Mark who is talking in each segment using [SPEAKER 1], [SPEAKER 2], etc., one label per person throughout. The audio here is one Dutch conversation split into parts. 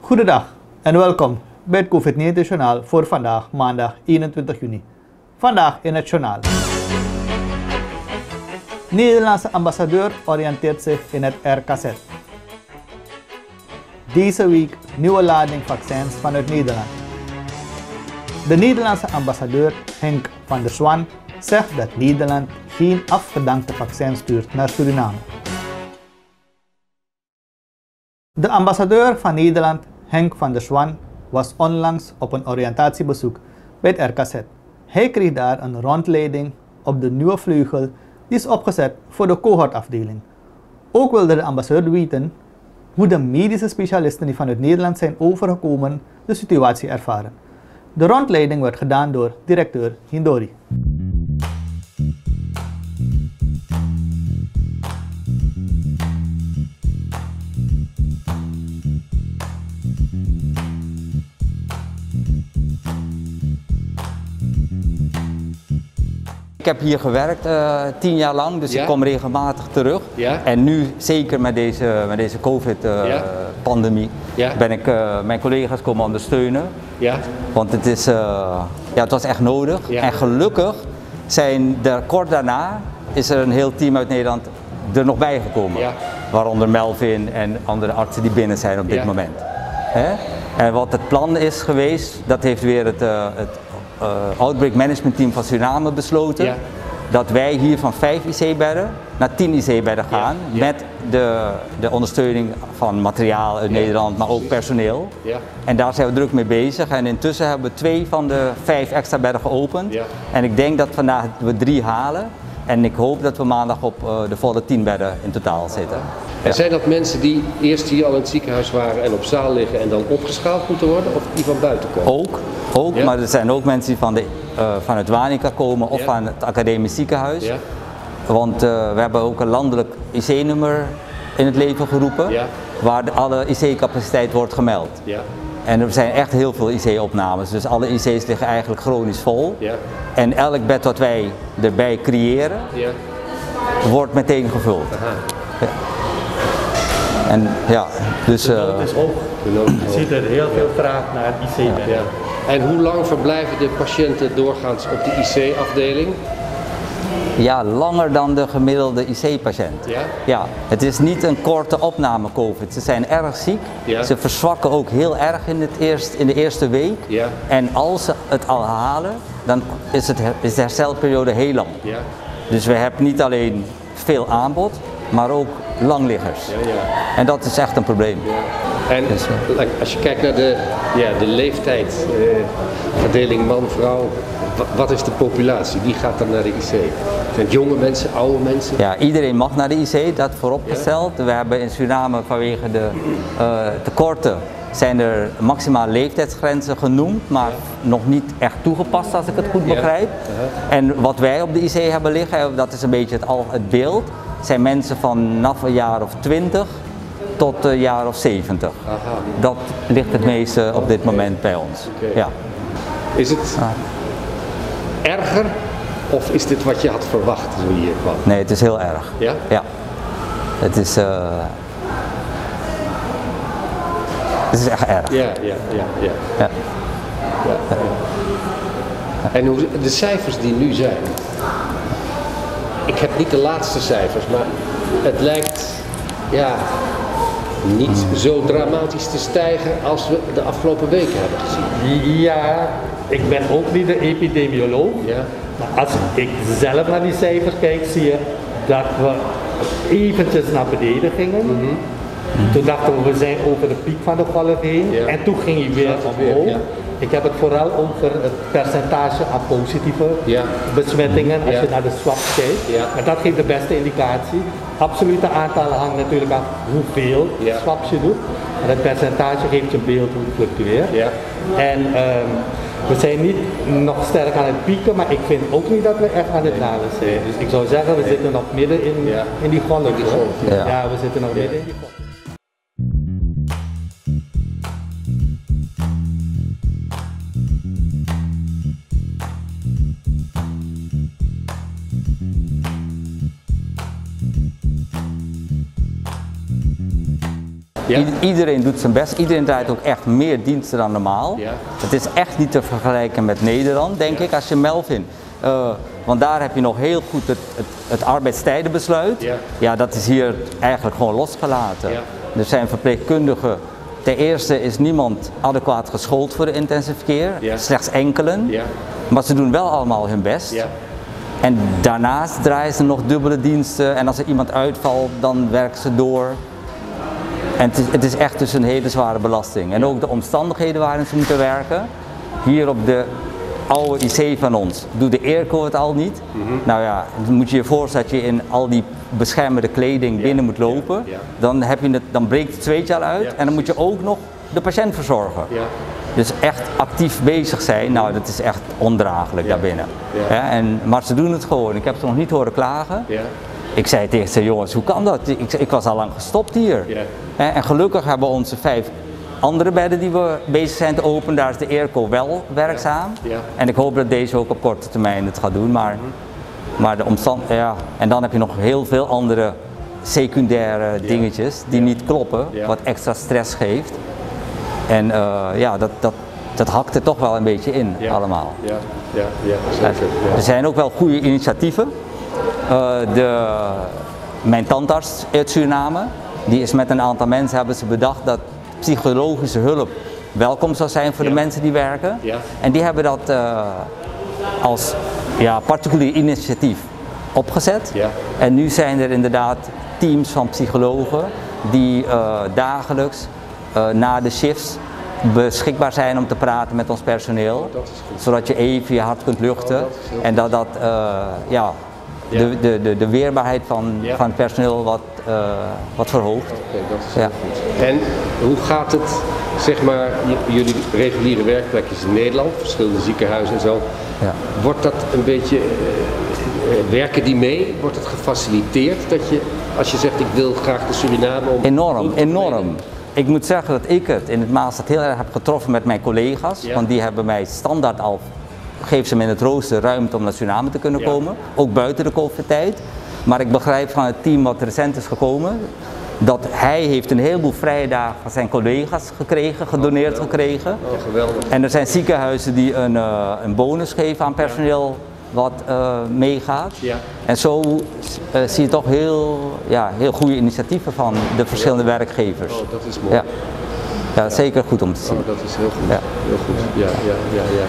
[SPEAKER 1] Goedendag en welkom bij het COVID-19 Journaal voor vandaag, maandag 21 juni. Vandaag in het journaal. Nederlandse ambassadeur oriënteert zich in het RKZ. Deze week nieuwe lading vaccins vanuit Nederland. De Nederlandse ambassadeur Henk van der Zwan zegt dat Nederland geen afgedankte vaccins stuurt naar Suriname. De ambassadeur van Nederland, Henk van der Zwan, was onlangs op een oriëntatiebezoek bij het RKZ. Hij kreeg daar een rondleiding op de nieuwe vleugel die is opgezet voor de cohortafdeling. Ook wilde de ambassadeur weten hoe de medische specialisten die vanuit Nederland zijn overgekomen de situatie ervaren. De rondleiding werd gedaan door directeur Hindori.
[SPEAKER 2] Ik heb hier gewerkt 10 jaar lang, dus
[SPEAKER 3] Ja?
[SPEAKER 2] ik kom regelmatig terug.
[SPEAKER 3] Ja?
[SPEAKER 2] En nu, zeker met deze COVID-pandemie,
[SPEAKER 3] Ja?
[SPEAKER 2] ben ik mijn collega's komen ondersteunen.
[SPEAKER 3] Ja?
[SPEAKER 2] Want het was echt nodig.
[SPEAKER 3] Ja.
[SPEAKER 2] En gelukkig kort daarna is er een heel team uit Nederland er nog bij gekomen.
[SPEAKER 3] Ja.
[SPEAKER 2] Waaronder Melvin en andere artsen die binnen zijn op dit
[SPEAKER 3] Ja.
[SPEAKER 2] moment. Hè? En wat het plan is geweest, dat heeft weer het Outbreak Management Team van Suriname besloten.
[SPEAKER 3] Ja.
[SPEAKER 2] Dat wij hier van 5 IC-bedden naar 10 IC-bedden gaan.
[SPEAKER 3] Ja.
[SPEAKER 2] Met de ondersteuning van materiaal uit
[SPEAKER 3] Ja.
[SPEAKER 2] Nederland, maar ook personeel.
[SPEAKER 3] Ja.
[SPEAKER 2] En daar zijn we druk mee bezig. En intussen hebben we 2 van de 5 extra bedden geopend.
[SPEAKER 3] Ja.
[SPEAKER 2] En ik denk dat vandaag we 3 halen. En ik hoop dat we maandag op de volle 10 bedden in totaal zitten.
[SPEAKER 3] En zijn dat mensen die eerst hier al in het ziekenhuis waren en op zaal liggen en dan opgeschaald moeten worden, of die van buiten komen?
[SPEAKER 2] Ook,
[SPEAKER 3] Ja.
[SPEAKER 2] maar er zijn ook mensen die vanuit Wanica komen of
[SPEAKER 3] Ja.
[SPEAKER 2] van het academisch ziekenhuis.
[SPEAKER 3] Ja?
[SPEAKER 2] Want we hebben ook een landelijk IC-nummer in het leven geroepen,
[SPEAKER 3] Ja.
[SPEAKER 2] waar alle IC-capaciteit wordt gemeld.
[SPEAKER 3] Ja?
[SPEAKER 2] En er zijn echt heel veel IC-opnames, dus alle IC's liggen eigenlijk chronisch vol.
[SPEAKER 3] Ja?
[SPEAKER 2] En elk bed wat wij erbij creëren,
[SPEAKER 3] Ja?
[SPEAKER 2] wordt meteen gevuld.
[SPEAKER 3] Aha.
[SPEAKER 2] En ja, dus...
[SPEAKER 4] De nood is hoog.
[SPEAKER 3] De nood is
[SPEAKER 4] Je ziet er heel veel vraag naar het IC-bed.
[SPEAKER 3] Ja. En hoe lang verblijven de patiënten doorgaans op de IC-afdeling?
[SPEAKER 2] Ja, langer dan de gemiddelde IC-patiënt.
[SPEAKER 3] Ja?
[SPEAKER 2] Ja, het is niet een korte opname COVID. Ze zijn erg ziek.
[SPEAKER 3] Ja.
[SPEAKER 2] Ze verzwakken ook heel erg in de eerste week.
[SPEAKER 3] Ja.
[SPEAKER 2] En als ze het al halen, dan is de herstelperiode heel lang.
[SPEAKER 3] Ja?
[SPEAKER 2] Dus we hebben niet alleen veel aanbod, maar ook langliggers.
[SPEAKER 3] Ja, ja.
[SPEAKER 2] En dat is echt een probleem.
[SPEAKER 3] En als je kijkt naar de leeftijd, verdeling man-vrouw, wat is de populatie? Wie gaat dan naar de IC? Zijn het jonge mensen, oude mensen?
[SPEAKER 2] Ja, iedereen mag naar de IC, dat vooropgesteld. We hebben in Suriname vanwege de tekorten zijn er maximale leeftijdsgrenzen genoemd, maar nog niet echt toegepast als ik het goed begrijp. En wat wij op de IC hebben liggen, dat is een beetje het beeld, zijn mensen vanaf een jaar of 20 tot een jaar of 70.
[SPEAKER 3] Aha.
[SPEAKER 2] Dat ligt het meeste op dit moment bij ons.
[SPEAKER 3] Oké.
[SPEAKER 2] Ja.
[SPEAKER 3] Is het erger of is dit wat je had verwacht toen je hier kwam?
[SPEAKER 2] Nee, het is heel erg.
[SPEAKER 3] Ja?
[SPEAKER 2] Ja. Het is echt erg.
[SPEAKER 3] Ja, ja, ja, ja.
[SPEAKER 2] Ja.
[SPEAKER 3] Ja. En de cijfers die nu zijn, ik heb niet de laatste cijfers, maar het lijkt niet zo dramatisch te stijgen als we de afgelopen weken hebben gezien.
[SPEAKER 4] Ja, ik ben ook niet de epidemioloog,
[SPEAKER 3] Ja?
[SPEAKER 4] maar als ik zelf naar die cijfers kijk, zie je dat we eventjes naar beneden gingen. Toen dachten we zijn over de piek van de golf heen
[SPEAKER 3] Ja.
[SPEAKER 4] en toen ging hij weer
[SPEAKER 3] Gaat het weer,
[SPEAKER 4] omhoog.
[SPEAKER 3] ja.
[SPEAKER 4] Ik heb het vooral over het percentage aan positieve
[SPEAKER 3] Ja.
[SPEAKER 4] besmettingen als
[SPEAKER 3] Ja.
[SPEAKER 4] je naar de swaps kijkt.
[SPEAKER 3] Ja.
[SPEAKER 4] Maar dat geeft de beste indicatie. Absolute aantallen hangen natuurlijk af hoeveel
[SPEAKER 3] Ja.
[SPEAKER 4] swaps je doet. Maar het percentage geeft je een beeld hoe het fluctueert.
[SPEAKER 3] Ja.
[SPEAKER 4] En we zijn niet nog sterk aan het pieken, maar ik vind ook niet dat we echt aan het dalen zijn. Dus ik zou zeggen, we zitten nog midden
[SPEAKER 3] Ja.
[SPEAKER 4] in die golf.
[SPEAKER 3] In die golf,
[SPEAKER 4] hoor.
[SPEAKER 2] ja.
[SPEAKER 4] Ja, we zitten nog midden in die golf.
[SPEAKER 3] Ja.
[SPEAKER 2] Iedereen doet zijn best, iedereen draait ook echt meer diensten dan normaal.
[SPEAKER 3] Ja.
[SPEAKER 2] Het is echt niet te vergelijken met Nederland, denk ik, als je Melvin. Want daar heb je nog heel goed het arbeidstijdenbesluit.
[SPEAKER 3] Ja.
[SPEAKER 2] Ja, dat is hier eigenlijk gewoon losgelaten.
[SPEAKER 3] Ja.
[SPEAKER 2] Er zijn verpleegkundigen. Ten eerste is niemand adequaat geschoold voor de intensive care,
[SPEAKER 3] Ja.
[SPEAKER 2] slechts enkelen.
[SPEAKER 3] Ja.
[SPEAKER 2] Maar ze doen wel allemaal hun best.
[SPEAKER 3] Ja.
[SPEAKER 2] En daarnaast draaien ze nog dubbele diensten en als er iemand uitvalt, dan werken ze door. En het is echt dus een hele zware belasting. En ook de omstandigheden waarin ze moeten werken. Hier op de oude IC van ons doet de airco het al niet. Nou ja, dan moet je je voorstellen dat je in al die beschermende kleding binnen moet lopen.
[SPEAKER 3] Ja.
[SPEAKER 2] Dan breekt het zweetje al uit
[SPEAKER 3] Ja,
[SPEAKER 2] en dan moet je ook nog de patiënt verzorgen.
[SPEAKER 3] Ja.
[SPEAKER 2] Dus echt actief bezig zijn, nou dat is echt ondraaglijk daarbinnen.
[SPEAKER 3] Ja.
[SPEAKER 2] Ja, maar ze doen het gewoon, ik heb ze nog niet horen klagen.
[SPEAKER 3] Ja.
[SPEAKER 2] Ik zei tegen ze, jongens, hoe kan dat? Ik was al lang gestopt hier.
[SPEAKER 3] Ja.
[SPEAKER 2] En gelukkig hebben onze 5 andere bedden die we bezig zijn te openen, daar is de airco wel werkzaam.
[SPEAKER 3] Ja.
[SPEAKER 2] En ik hoop dat deze ook op korte termijn het gaat doen. Maar de ja. En dan heb je nog heel veel andere secundaire dingetjes die niet kloppen, wat extra stress geeft. En ja, dat hakt er toch wel een beetje in allemaal.
[SPEAKER 3] Ja, ja, ja, zeker. Ja.
[SPEAKER 2] Er zijn ook wel goede initiatieven. Mijn tandarts uit Suriname, die is met een aantal mensen hebben ze bedacht dat psychologische hulp welkom zou zijn voor de mensen die werken.
[SPEAKER 3] Ja.
[SPEAKER 2] En die hebben dat als particulier initiatief opgezet.
[SPEAKER 3] Ja.
[SPEAKER 2] En nu zijn er inderdaad teams van psychologen die dagelijks na de shifts beschikbaar zijn om te praten met ons personeel.
[SPEAKER 3] Dat is goed.
[SPEAKER 2] Zodat je even je hart kunt luchten
[SPEAKER 3] dat is heel
[SPEAKER 2] en dat de weerbaarheid van het personeel wat verhoogt.
[SPEAKER 3] Oké, dat is heel goed. En hoe gaat het, zeg maar, jullie reguliere werkplekjes in Nederland, verschillende ziekenhuizen en zo, wordt dat een beetje, werken die mee? Wordt het gefaciliteerd dat je, als je zegt ik wil graag de Suriname om...
[SPEAKER 2] Enorm. Ik moet zeggen dat ik het in het Maastad heel erg heb getroffen met mijn collega's, want die hebben mij standaard al, geef ze me in het rooster ruimte om naar Suriname te kunnen komen, ook buiten de COVID-tijd. Maar ik begrijp van het team wat recent is gekomen, dat hij heeft een heleboel vrije dagen van zijn collega's gekregen, gedoneerd gekregen.
[SPEAKER 3] Oh, geweldig.
[SPEAKER 2] En er zijn ziekenhuizen die een bonus geven aan personeel wat meegaat.
[SPEAKER 3] Ja.
[SPEAKER 2] En zo zie je toch heel goede initiatieven van de verschillende werkgevers.
[SPEAKER 3] Oh, dat is mooi.
[SPEAKER 2] Ja. Ja, zeker goed om te zien.
[SPEAKER 3] Oh, dat is heel goed.
[SPEAKER 2] Ja.
[SPEAKER 3] Heel goed. Ja.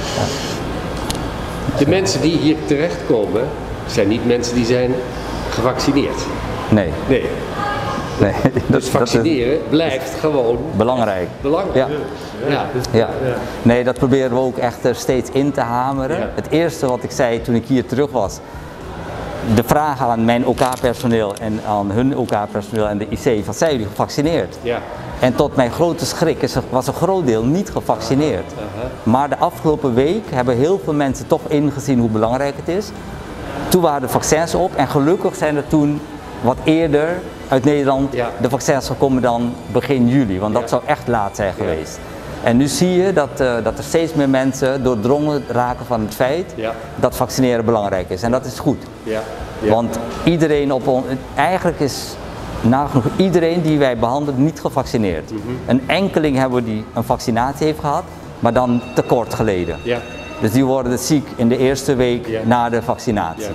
[SPEAKER 3] De mensen die hier terechtkomen, zijn niet mensen die zijn gevaccineerd.
[SPEAKER 2] Nee.
[SPEAKER 3] Nee.
[SPEAKER 2] Nee.
[SPEAKER 3] Dus vaccineren blijft gewoon
[SPEAKER 2] belangrijk.
[SPEAKER 3] Belangrijk.
[SPEAKER 2] Ja. Nee, dat proberen we ook echt er steeds in te hameren.
[SPEAKER 3] Ja.
[SPEAKER 2] Het eerste wat ik zei toen ik hier terug was, de vraag aan mijn OK-personeel en aan hun OK-personeel en de IC, van zijn jullie gevaccineerd?
[SPEAKER 3] Ja.
[SPEAKER 2] En tot mijn grote schrik was een groot deel niet gevaccineerd. Maar de afgelopen week hebben heel veel mensen toch ingezien hoe belangrijk het is. Toen waren de vaccins op en gelukkig zijn er toen wat eerder uit Nederland de vaccins gekomen dan begin juli, want dat zou echt laat zijn geweest. En nu zie je dat er steeds meer mensen doordrongen raken van het feit dat vaccineren belangrijk is en dat is goed.
[SPEAKER 3] Ja.
[SPEAKER 2] Want iedereen eigenlijk is nagenoeg iedereen die wij behandelen niet gevaccineerd. Een enkeling hebben we die een vaccinatie heeft gehad, maar dan te kort geleden.
[SPEAKER 3] Ja.
[SPEAKER 2] Dus die worden ziek in de eerste week na de vaccinatie.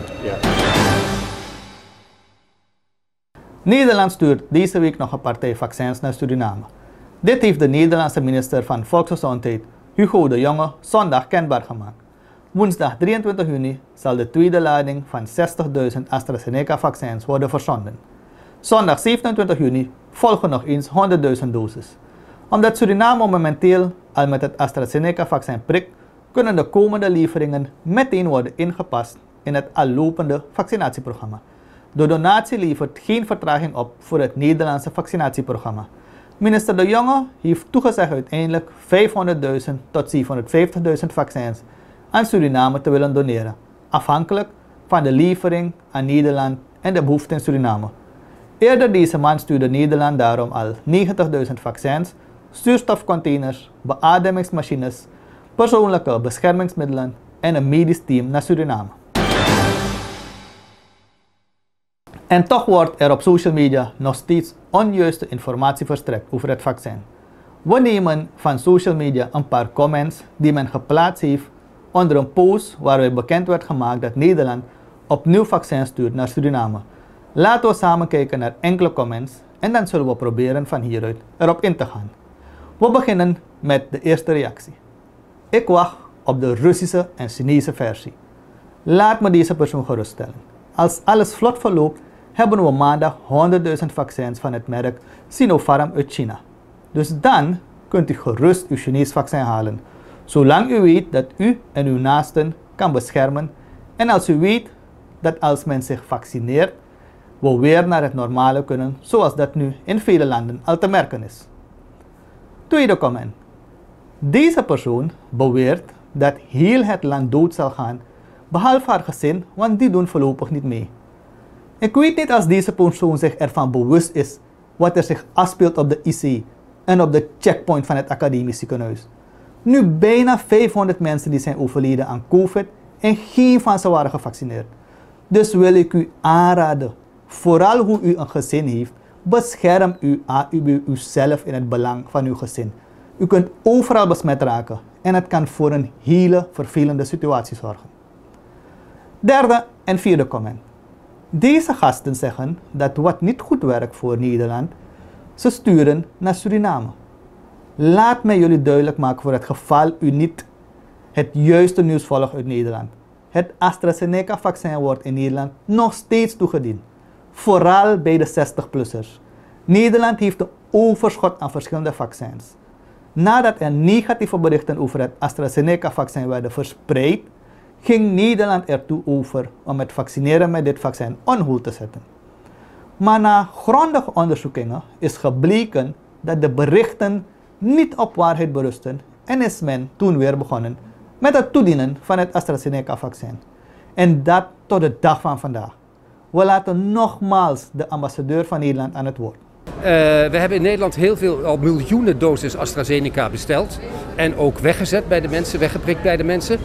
[SPEAKER 1] Nederland stuurt deze week nog een partij vaccins naar Suriname. Dit heeft de Nederlandse minister van Volksgezondheid, Hugo de Jonge, zondag kenbaar gemaakt. Woensdag 23 juni zal de tweede lading van 60.000 AstraZeneca-vaccins worden verzonden. Zondag 27 juni volgen nog eens 100.000 doses. Omdat Suriname momenteel al met het AstraZeneca-vaccin prikt, kunnen de komende leveringen meteen worden ingepast in het al lopende vaccinatieprogramma. De donatie levert geen vertraging op voor het Nederlandse vaccinatieprogramma. Minister De Jonge heeft toegezegd uiteindelijk 500.000 tot 750.000 vaccins aan Suriname te willen doneren, afhankelijk van de levering aan Nederland en de behoeften in Suriname. Eerder deze maand stuurde Nederland daarom al 90.000 vaccins, zuurstofcontainers, beademingsmachines, persoonlijke beschermingsmiddelen en een medisch team naar Suriname. En toch wordt er op social media nog steeds onjuiste informatie verstrekt over het vaccin. We nemen van social media een paar comments die men geplaatst heeft onder een post waaruit bekend werd gemaakt dat Nederland opnieuw vaccins stuurt naar Suriname. Laten we samen kijken naar enkele comments en dan zullen we proberen van hieruit erop in te gaan. We beginnen met de eerste reactie. Ik wacht op de Russische en Chinese versie. Laat me deze persoon geruststellen. Als alles vlot verloopt, hebben we maandag 100.000 vaccins van het merk Sinopharm uit China. Dus dan kunt u gerust uw Chinees vaccin halen, zolang u weet dat u en uw naasten kan beschermen en als u weet dat als men zich vaccineert, we weer naar het normale kunnen, zoals dat nu in vele landen al te merken is. Tweede comment. Deze persoon beweert dat heel het land dood zal gaan, behalve haar gezin, want die doen voorlopig niet mee. Ik weet niet als deze persoon zich ervan bewust is wat er zich afspeelt op de IC en op de checkpoint van het academisch ziekenhuis. Nu bijna 500 mensen die zijn overleden aan COVID en geen van ze waren gevaccineerd. Dus wil ik u aanraden, vooral hoe u een gezin heeft, bescherm uzelf in het belang van uw gezin. U kunt overal besmet raken en het kan voor een hele vervelende situatie zorgen. Derde en vierde comment. Deze gasten zeggen dat wat niet goed werkt voor Nederland, ze sturen naar Suriname. Laat mij jullie duidelijk maken voor het geval u niet het juiste nieuws volgt uit Nederland. Het AstraZeneca-vaccin wordt in Nederland nog steeds toegediend. Vooral bij de 60-plussers. Nederland heeft een overschot aan verschillende vaccins. Nadat er negatieve berichten over het AstraZeneca-vaccin werden verspreid, ging Nederland ertoe over om het vaccineren met dit vaccin on hold te zetten. Maar na grondige onderzoekingen is gebleken dat de berichten niet op waarheid berusten en is men toen weer begonnen met het toedienen van het AstraZeneca-vaccin. En dat tot de dag van vandaag. We laten nogmaals de ambassadeur van Nederland aan het woord.
[SPEAKER 3] We hebben in Nederland heel veel, al miljoenen doses AstraZeneca besteld. En ook weggezet bij de mensen, weggeprikt bij de mensen.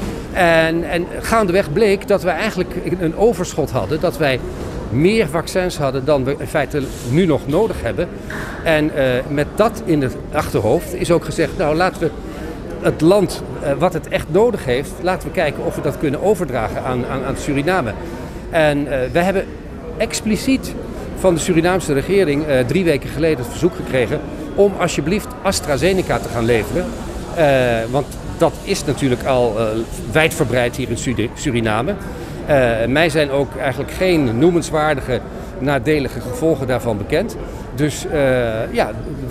[SPEAKER 3] En gaandeweg bleek dat we eigenlijk een overschot hadden. Dat wij meer vaccins hadden dan we in feite nu nog nodig hebben. En met dat in het achterhoofd is ook gezegd, nou laten we het land wat het echt nodig heeft, laten we kijken of we dat kunnen overdragen aan Suriname. En we hebben expliciet van de Surinaamse regering 3 weken geleden het verzoek gekregen om alsjeblieft AstraZeneca te gaan leveren. Want dat is natuurlijk al wijdverbreid hier in Suriname. Mij zijn ook eigenlijk geen noemenswaardige nadelige gevolgen daarvan bekend. Dus ja,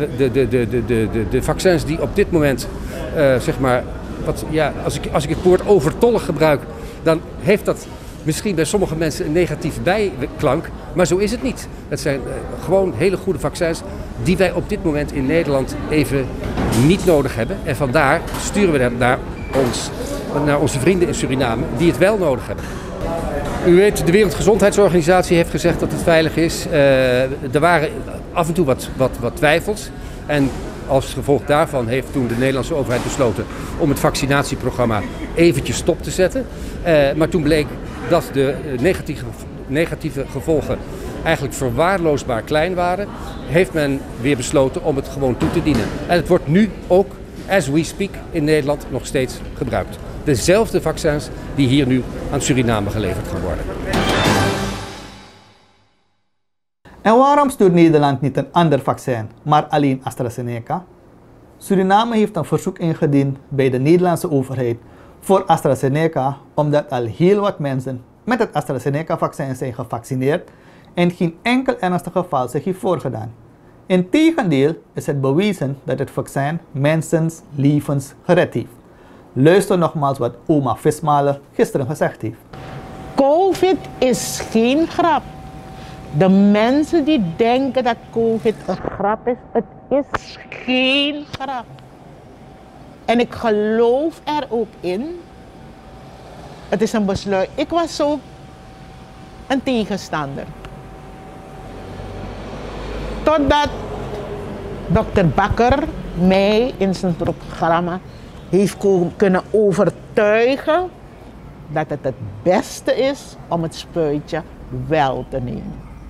[SPEAKER 3] de vaccins die op dit moment, zeg maar, als ik het woord overtollig gebruik, dan heeft dat misschien bij sommige mensen een negatieve bijklank, maar zo is het niet. Het zijn gewoon hele goede vaccins die wij op dit moment in Nederland even niet nodig hebben. En vandaar sturen we hem naar onze vrienden in Suriname die het wel nodig hebben. U weet, de Wereldgezondheidsorganisatie heeft gezegd dat het veilig is. Er waren af en toe wat twijfels. En als gevolg daarvan heeft toen de Nederlandse overheid besloten om het vaccinatieprogramma eventjes stop te zetten. Maar toen bleek dat de negatieve gevolgen eigenlijk verwaarloosbaar klein waren, heeft men weer besloten om het gewoon toe te dienen. En het wordt nu ook, as we speak, in Nederland nog steeds gebruikt. Dezelfde vaccins die hier nu aan Suriname geleverd gaan worden.
[SPEAKER 1] En waarom stuurt Nederland niet een ander vaccin, maar alleen AstraZeneca? Suriname heeft een verzoek ingediend bij de Nederlandse overheid voor AstraZeneca, omdat al heel wat mensen met het AstraZeneca-vaccin zijn gevaccineerd en geen enkel ernstig geval zich heeft voorgedaan. Integendeel is het bewezen dat het vaccin mensen's levens gered heeft. Luister nogmaals wat oma Vismalen gisteren gezegd heeft.
[SPEAKER 5] COVID is geen grap. De mensen die denken dat COVID een grap is, het is geen grap. En ik geloof er ook in. Het is een besluit. Ik was zo een tegenstander. Totdat dokter Bakker mij in zijn programma heeft kunnen overtuigen dat het beste is om het spuitje wel te nemen.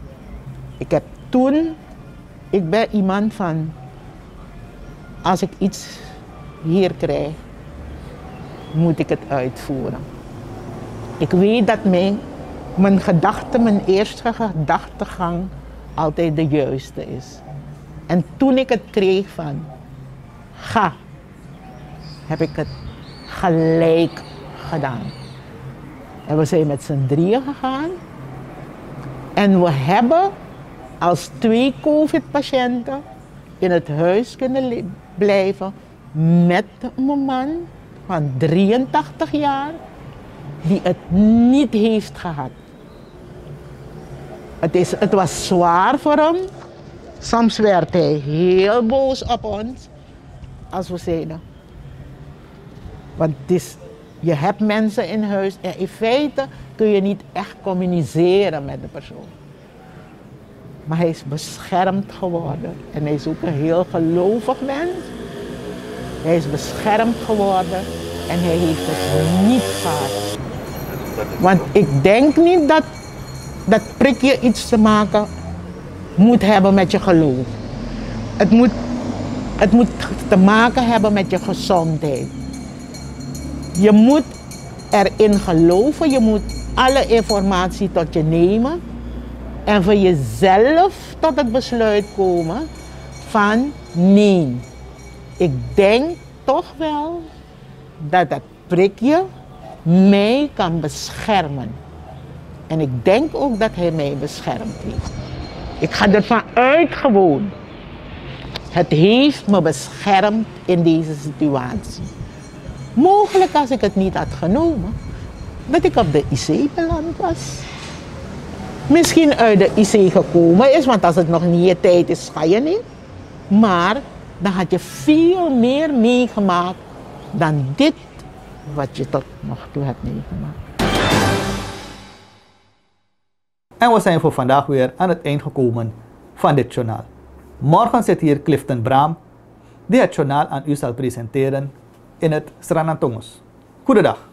[SPEAKER 5] Ik ben iemand van, als ik iets hier krijg, moet ik het uitvoeren. Ik weet dat mijn eerste gedachtegang altijd de juiste is. En toen ik het kreeg van, ga, heb ik het gelijk gedaan. En we zijn met z'n drieën gegaan. En we hebben als 2 COVID-patiënten in het huis kunnen blijven met mijn man van 83 jaar die het niet heeft gehad. Het was zwaar voor hem. Soms werd hij heel boos op ons als we zeiden. Want je hebt mensen in huis en in feite kun je niet echt communiceren met de persoon. Maar hij is beschermd geworden en hij is ook een heel gelovig mens. Hij is beschermd geworden en hij heeft het niet gehad. Want ik denk niet dat dat prikje iets te maken moet hebben met je geloof. Het moet te maken hebben met je gezondheid. Je moet erin geloven, je moet alle informatie tot je nemen en voor jezelf tot het besluit komen van nee. Ik denk toch wel dat dat prikje mij kan beschermen. En ik denk ook dat hij mij beschermd heeft. Ik ga ervan uit gewoon. Het heeft me beschermd in deze situatie. Mogelijk als ik het niet had genomen, dat ik op de IC beland was. Misschien uit de IC gekomen is, want als het nog niet je tijd is, ga je niet. Maar dan had je veel meer meegemaakt dan dit wat je tot nog toe hebt meegemaakt.
[SPEAKER 1] En we zijn voor vandaag weer aan het eind gekomen van dit journaal. Morgen zit hier Clifton Braam, die het journaal aan u zal presenteren in het Sranantongus. Goedendag.